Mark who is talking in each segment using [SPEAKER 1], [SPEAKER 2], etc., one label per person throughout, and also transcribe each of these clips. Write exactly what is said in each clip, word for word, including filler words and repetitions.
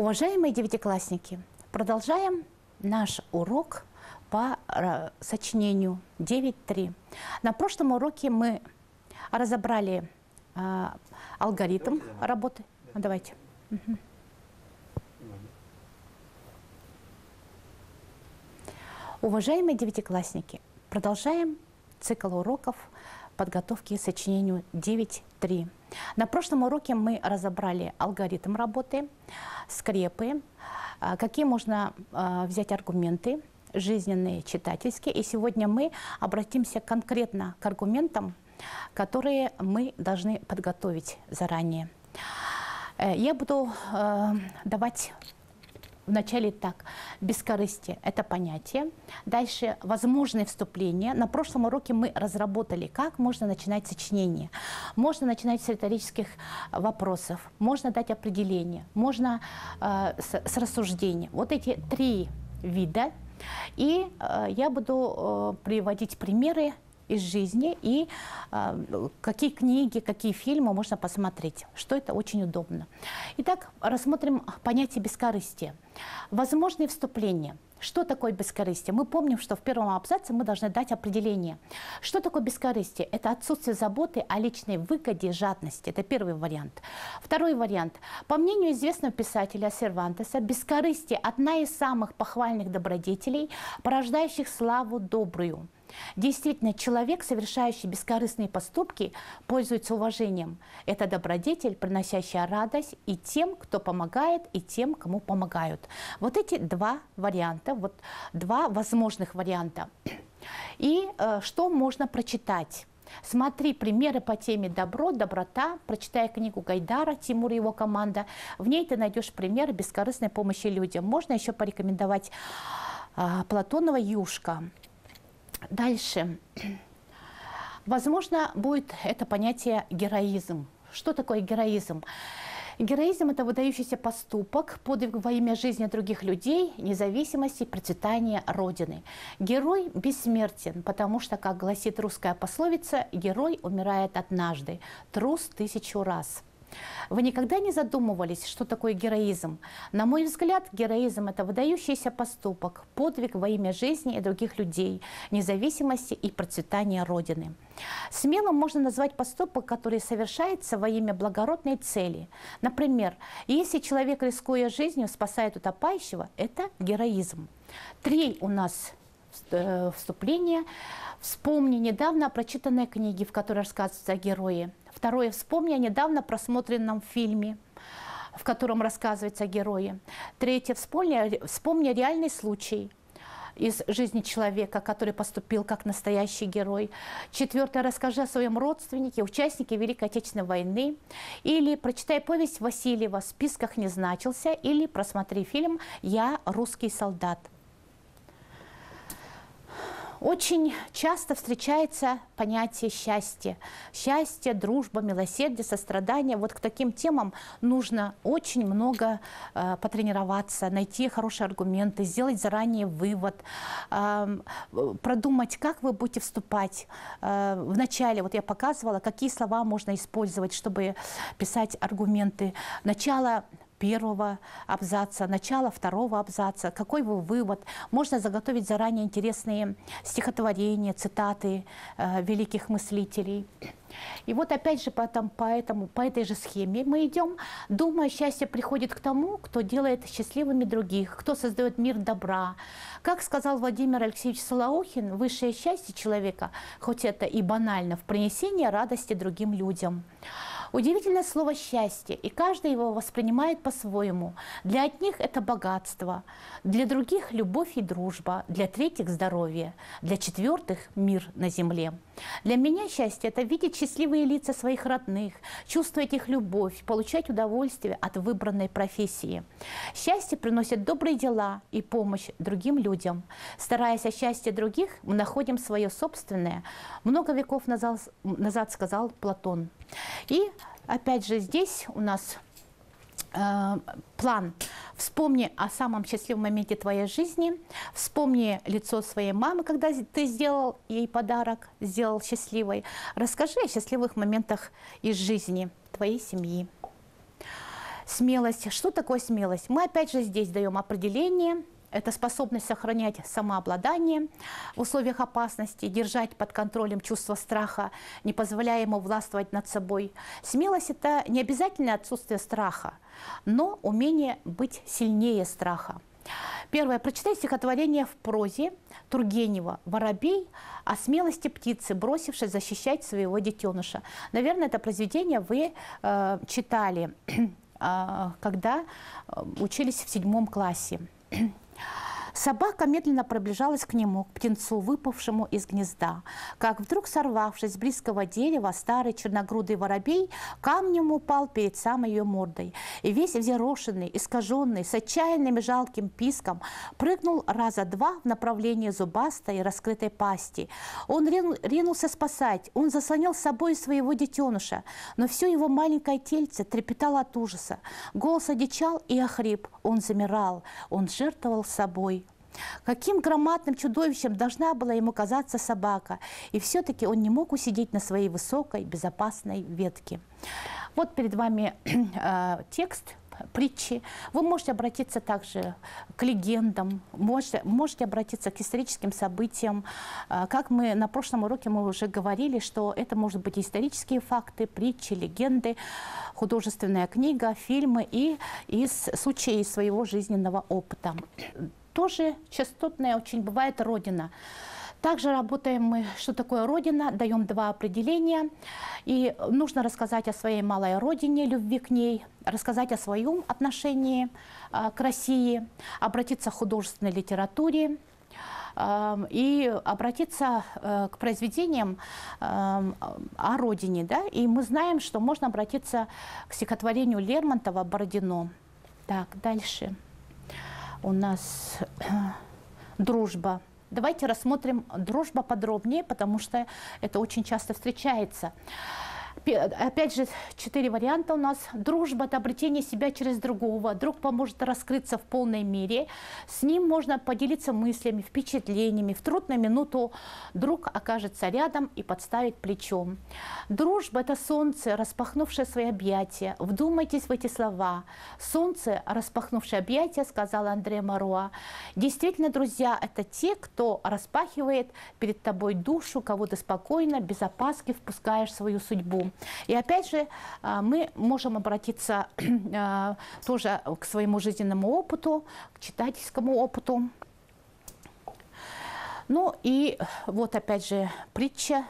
[SPEAKER 1] Уважаемые девятиклассники, продолжаем наш урок по сочинению девять три. На прошлом уроке мы разобрали э, алгоритм работы. А, давайте. Угу. Уважаемые девятиклассники, продолжаем цикл уроков подготовки к сочинению девять три. На прошлом уроке мы разобрали алгоритм работы, скрепы, какие можно взять аргументы, жизненные, читательские. И сегодня мы обратимся конкретно к аргументам, которые мы должны подготовить заранее. Я буду давать вначале так: бескорыстие – это понятие. Дальше возможные вступления. На прошлом уроке мы разработали, как можно начинать сочинение. Можно начинать с риторических вопросов, можно дать определение, можно э, с, с рассуждения. Вот эти три вида. И э, я буду э, приводить примеры из жизни и э, какие книги, какие фильмы можно посмотреть, что это очень удобно. Итак, рассмотрим понятие бескорыстия. Возможные вступления. Что такое бескорыстие? Мы помним, что в первом абзаце мы должны дать определение. Что такое бескорыстие? Это отсутствие заботы о личной выгоде и жадности. Это первый вариант. Второй вариант. По мнению известного писателя Сервантеса, бескорыстие – одна из самых похвальных добродетелей, порождающих славу добрую. Действительно, человек, совершающий бескорыстные поступки, пользуется уважением. Это добродетель, приносящая радость и тем, кто помогает, и тем, кому помогают. Вот эти два варианта, вот два возможных варианта. И э, что можно прочитать? Смотри примеры по теме «Добро», «Доброта», прочитай книгу Гайдара «Тимур и его команда». В ней ты найдешь примеры бескорыстной помощи людям. Можно еще порекомендовать э, Платонова «Юшка». Дальше. Возможно, будет это понятие героизм. Что такое героизм? Героизм – это выдающийся поступок, подвиг во имя жизни других людей, независимости, процветания Родины. Герой бессмертен, потому что, как гласит русская пословица, герой умирает однажды, трус тысячу раз. Вы никогда не задумывались, что такое героизм? На мой взгляд, героизм – это выдающийся поступок, подвиг во имя жизни и других людей, независимости и процветания Родины. Смелым можно назвать поступок, который совершается во имя благородной цели. Например, если человек, рискуя жизнью, спасает утопающего, это героизм. Три у нас вступления. Вспомни недавно прочитанные книги, в которых рассказывается о герое. Второе. Вспомни о недавно просмотренном фильме, в котором рассказывается о герое. Третье. Вспомни, вспомни реальный случай из жизни человека, который поступил как настоящий герой. Четвертое. Расскажи о своем родственнике, участнике Великой Отечественной войны. Или прочитай повесть Васильева «В списках не значился». Или просмотри фильм «Я русский солдат». Очень часто встречается понятие счастья. Счастье, дружба, милосердие, сострадание. Вот к таким темам нужно очень много э, потренироваться, найти хорошие аргументы, сделать заранее вывод, э, продумать, как вы будете вступать. Э, вначале, вот я показывала, какие слова можно использовать, чтобы писать аргументы. Начало первого абзаца, начало второго абзаца, какой вы вывод. Можно заготовить заранее интересные стихотворения, цитаты э, великих мыслителей. И вот опять же потом, поэтому, по этой же схеме мы идем. Думаю, счастье приходит к тому, кто делает счастливыми других, кто создает мир добра. Как сказал Владимир Алексеевич Солоухин, высшее счастье человека, хоть это и банально, в принесении радости другим людям. Удивительное слово «счастье», и каждый его воспринимает по-своему. Для одних это богатство, для других – любовь и дружба, для третьих – здоровье, для четвертых – мир на земле. Для меня счастье – это видеть счастливые лица своих родных, чувствовать их любовь, получать удовольствие от выбранной профессии. Счастье приносит добрые дела и помощь другим людям. Стараясь о счастье других, мы находим свое собственное. Много веков назад, назад сказал Платон. И опять же здесь у нас э, план. Вспомни о самом счастливом моменте твоей жизни, вспомни лицо своей мамы, когда ты сделал ей подарок, сделал счастливой. Расскажи о счастливых моментах из жизни твоей семьи. Смелость. Что такое смелость? Мы опять же здесь даем определение. Это способность сохранять самообладание в условиях опасности, держать под контролем чувство страха, не позволяя ему властвовать над собой. Смелость – это не обязательно отсутствие страха, но умение быть сильнее страха. Первое. Прочитай стихотворение в прозе Тургенева «Воробей» о смелости птицы, бросившей защищать своего детеныша. Наверное, это произведение вы э, читали, э, когда учились в седьмом классе. Собака медленно приближалась к нему, к птенцу, выпавшему из гнезда. Как вдруг, сорвавшись с близкого дерева, старый черногрудый воробей камнем упал перед самой ее мордой. И весь взъерошенный, искаженный, с отчаянным и жалким писком, прыгнул раза два в направлении зубастой и раскрытой пасти. Он ринулся спасать, он заслонил с собой своего детеныша, но все его маленькое тельце трепетало от ужаса. Голос одичал и охрип, он замирал, он жертвовал собой. Каким громадным чудовищем должна была ему казаться собака, и все-таки он не мог усидеть на своей высокой, безопасной ветке. Вот перед вами э, текст притчи. Вы можете обратиться также к легендам, можете, можете обратиться к историческим событиям. Э, как мы на прошлом уроке мы уже говорили, что это может быть исторические факты, притчи, легенды, художественная книга, фильмы и из случаев из своего жизненного опыта. Тоже частотная очень бывает родина. Также работаем мы, что такое родина, даем два определения. И нужно рассказать о своей малой родине, любви к ней, рассказать о своем отношении э, к России, обратиться к художественной литературе э, и обратиться э, к произведениям э, о родине. Да? И мы знаем, что можно обратиться к стихотворению Лермонтова «Бородино». Так, дальше. У нас дружба. Давайте рассмотрим дружбу подробнее, потому что это очень часто встречается. Опять же, четыре варианта у нас. Дружба – это обретение себя через другого. Друг поможет раскрыться в полной мере. С ним можно поделиться мыслями, впечатлениями. В трудную минуту друг окажется рядом и подставит плечом. Дружба – это солнце, распахнувшее свои объятия. Вдумайтесь в эти слова. Солнце, распахнувшее объятия, сказал Андре Маруа. Действительно, друзья, это те, кто распахивает перед тобой душу, кого ты спокойно, без опаски впускаешь в свою судьбу. И опять же, мы можем обратиться тоже к своему жизненному опыту, к читательскому опыту. Ну и вот опять же притча.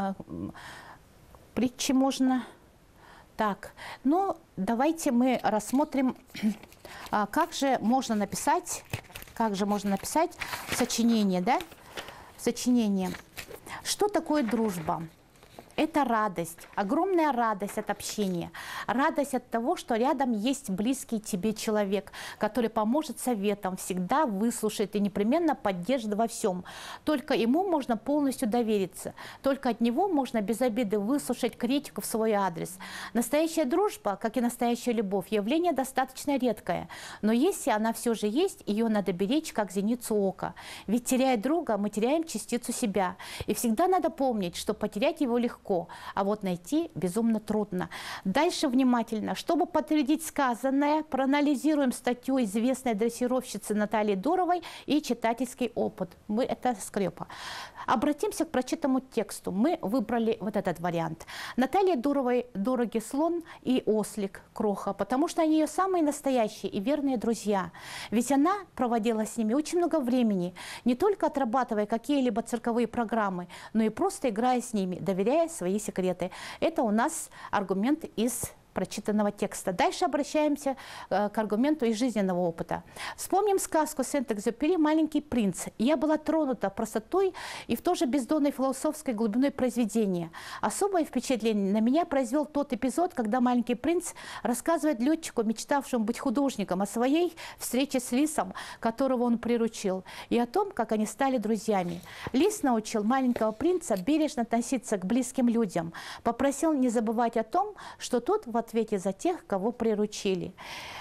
[SPEAKER 1] Притчи можно. Так, ну давайте мы рассмотрим, как же можно написать, как же можно написать сочинение, да? Сочинение. Что такое дружба? Это радость, огромная радость от общения, радость от того, что рядом есть близкий тебе человек, который поможет советом, всегда выслушает и непременно поддержит во всем. Только ему можно полностью довериться, только от него можно без обиды выслушать критику в свой адрес. Настоящая дружба, как и настоящая любовь, явление достаточно редкое, но если она все же есть, ее надо беречь как зеницу ока. Ведь теряя друга, мы теряем частицу себя. И всегда надо помнить, что потерять его легко, а вот найти безумно трудно. Дальше внимательно. Чтобы подтвердить сказанное, проанализируем статью известной дрессировщицы Натальи Дуровой и читательский опыт. Мы это скрепа. Обратимся к прочитанному тексту. Мы выбрали вот этот вариант. Наталье Дуровой дороги слон и ослик Кроха, потому что они ее самые настоящие и верные друзья. Ведь она проводила с ними очень много времени, не только отрабатывая какие-либо цирковые программы, но и просто играя с ними, доверяя свои секреты. Это у нас аргумент из прочитанного текста. Дальше обращаемся э, к аргументу из жизненного опыта. Вспомним сказку Сент-Экзюпери «Маленький принц». Я была тронута простотой и в то же бездонной философской глубиной произведения. Особое впечатление на меня произвел тот эпизод, когда маленький принц рассказывает летчику, мечтавшему быть художником, о своей встрече с лисом, которого он приручил, и о том, как они стали друзьями. Лис научил маленького принца бережно относиться к близким людям, попросил не забывать о том, что тот в ответе за тех, кого приручили.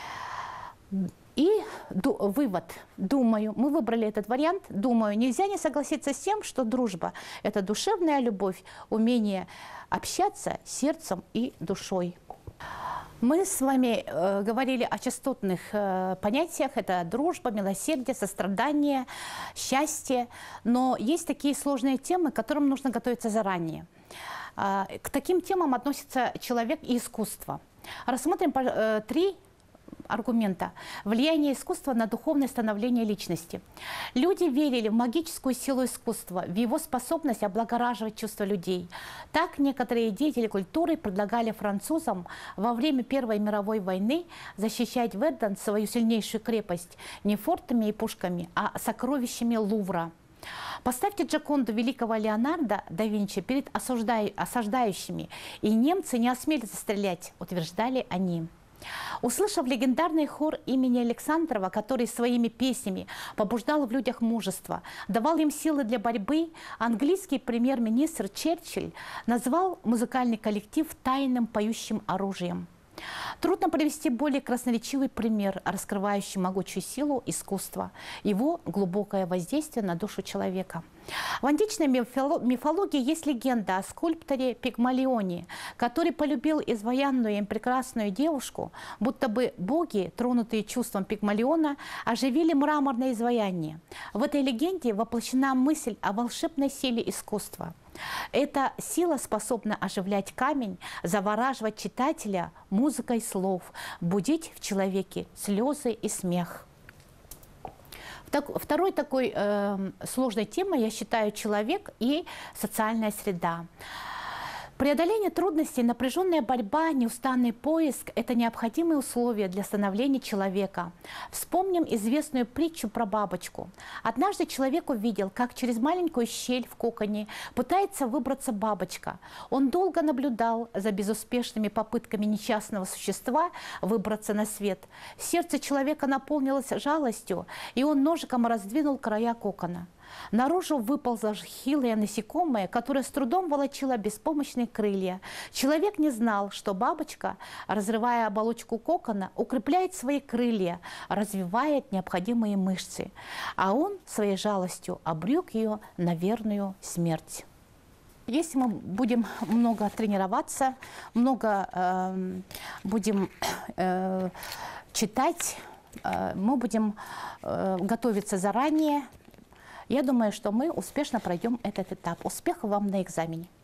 [SPEAKER 1] И вывод, думаю, мы выбрали этот вариант, думаю, нельзя не согласиться с тем, что дружба – это душевная любовь, умение общаться сердцем и душой. Мы с вами э, говорили о частотных э, понятиях. Это дружба, милосердие, сострадание, счастье. Но есть такие сложные темы, к которым нужно готовиться заранее. Э, к таким темам относится человек и искусство. Рассмотрим э, три аргумента. Влияние искусства на духовное становление личности. Люди верили в магическую силу искусства, в его способность облагораживать чувства людей. Так некоторые деятели культуры предлагали французам во время Первой мировой войны защищать Верден, свою сильнейшую крепость, не фортами и пушками, а сокровищами Лувра. Поставьте Джоконду великого Леонардо да Винчи перед осуждай... осаждающими, и немцы не осмелятся стрелять, утверждали они. Услышав легендарный хор имени Александрова, который своими песнями побуждал в людях мужество, давал им силы для борьбы, английский премьер-министр Черчилль назвал музыкальный коллектив тайным поющим оружием. Трудно привести более красноречивый пример, раскрывающий могучую силу искусства, его глубокое воздействие на душу человека. В античной мифологии есть легенда о скульпторе Пигмалионе, который полюбил изваянную им прекрасную девушку, будто бы боги, тронутые чувством Пигмалиона, оживили мраморное изваяние. В этой легенде воплощена мысль о волшебной силе искусства. Эта сила способна оживлять камень, завораживать читателя музыкой слов, будить в человеке слезы и смех. Второй такой э, сложной темой, я считаю, человек и социальная среда. Преодоление трудностей, напряженная борьба, неустанный поиск – это необходимые условия для становления человека. Вспомним известную притчу про бабочку. Однажды человек увидел, как через маленькую щель в коконе пытается выбраться бабочка. Он долго наблюдал за безуспешными попытками несчастного существа выбраться на свет. Сердце человека наполнилось жалостью, и он ножиком раздвинул края кокона. Наружу выползло хилое насекомое, которое с трудом волочило беспомощные крылья. Человек не знал, что бабочка, разрывая оболочку кокона, укрепляет свои крылья, развивает необходимые мышцы. А он своей жалостью обрек ее на верную смерть. Если мы будем много тренироваться, много э, будем э, читать, э, мы будем э, готовиться заранее, я думаю, что мы успешно пройдем этот этап. Успехов вам на экзамене!